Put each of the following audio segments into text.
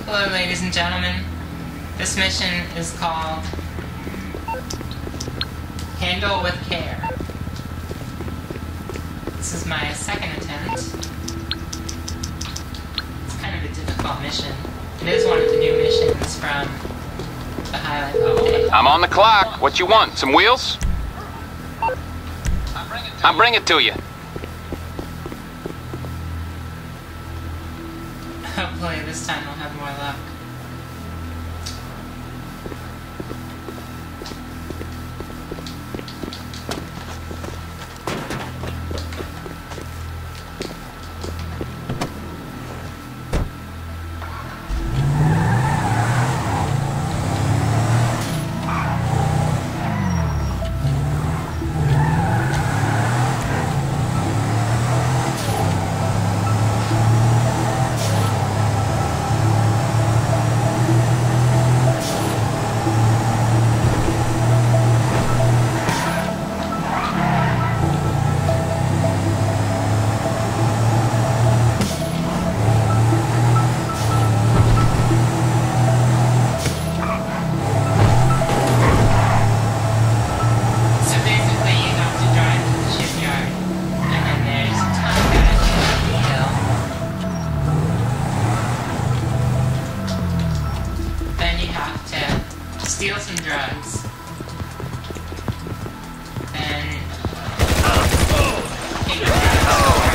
Hello, ladies and gentlemen. This mission is called Handle with Care. This is my second attempt. It's kind of a difficult mission. It is one of the new missions from the High Life update. I'm on the clock. What you want? Some wheels? I'll bring it to you. Hopefully this time we'll have more luck. Steal some drugs. And take the drugs.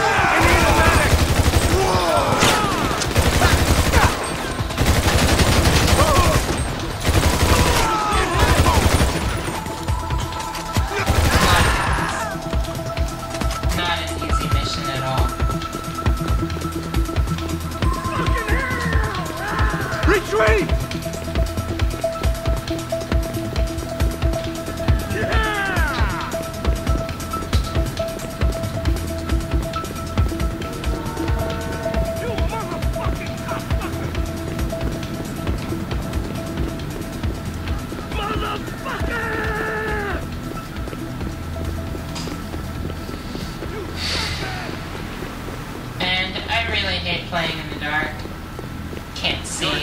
Not an easy mission at all. Retreat! And I really hate playing in the dark. Can't see.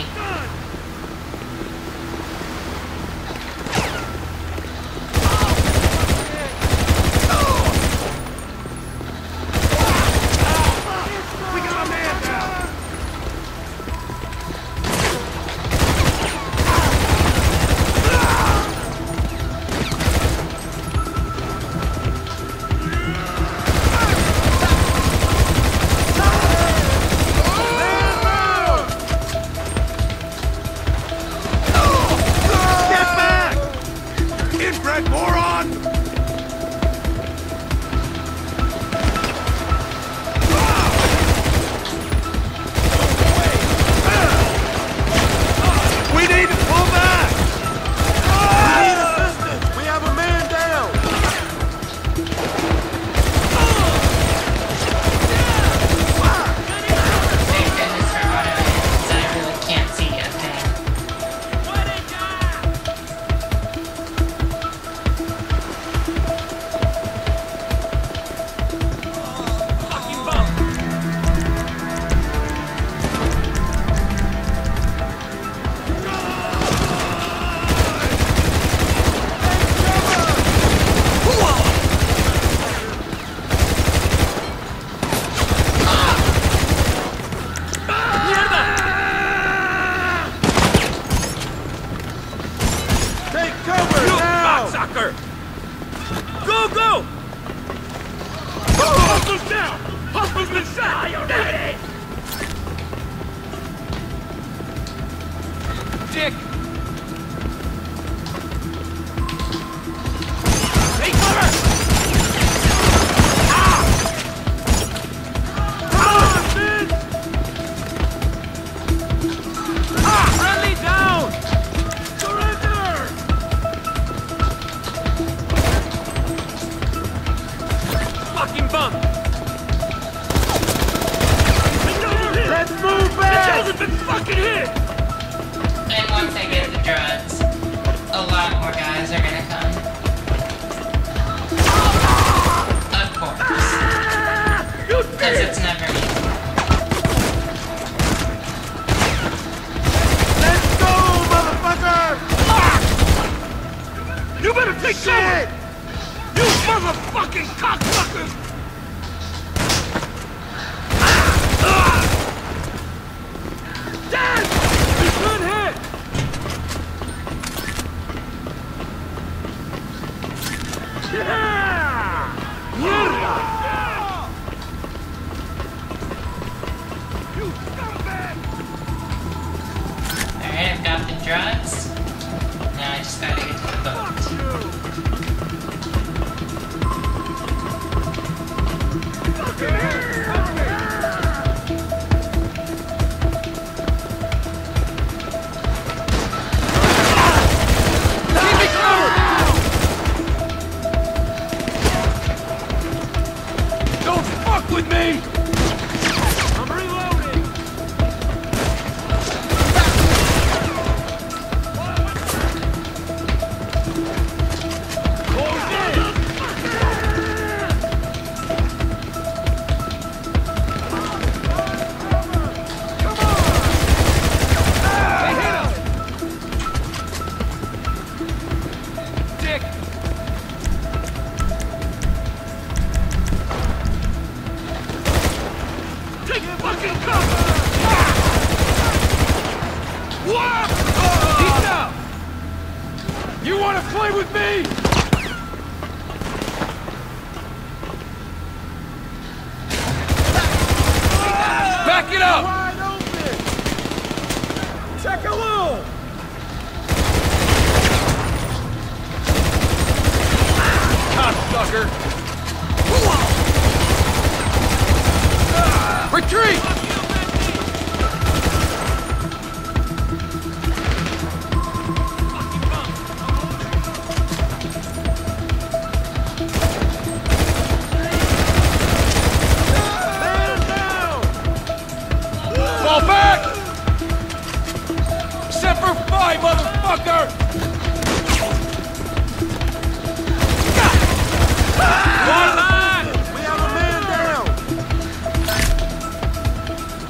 Go, go! Hostiles down! Hostiles been shot! Dick! Take cover! Friendly down! Surrender! Fucking bum! Let's move back! The hasn't been fucking hit! And once I get the drugs, a lot more guys are gonna come. Of course. Because it's never easy. Motherfucking cocksucker! Dead! Good hit! Yeah! Mierda! You scumbag! Alright, I've got the drugs. Now I just gotta get to the boat. Don't fuck with me! I'm reloading! Close in! Come on! Hey, hit him! Dick! Take fucking cover! What? He's down! You wanna play with me? Back it up! Wide open! Check a little! Cocksucker! Retreat! Man down! Fall back! Semper Fi, motherfucker! One line! We have a man down!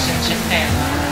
in Japan.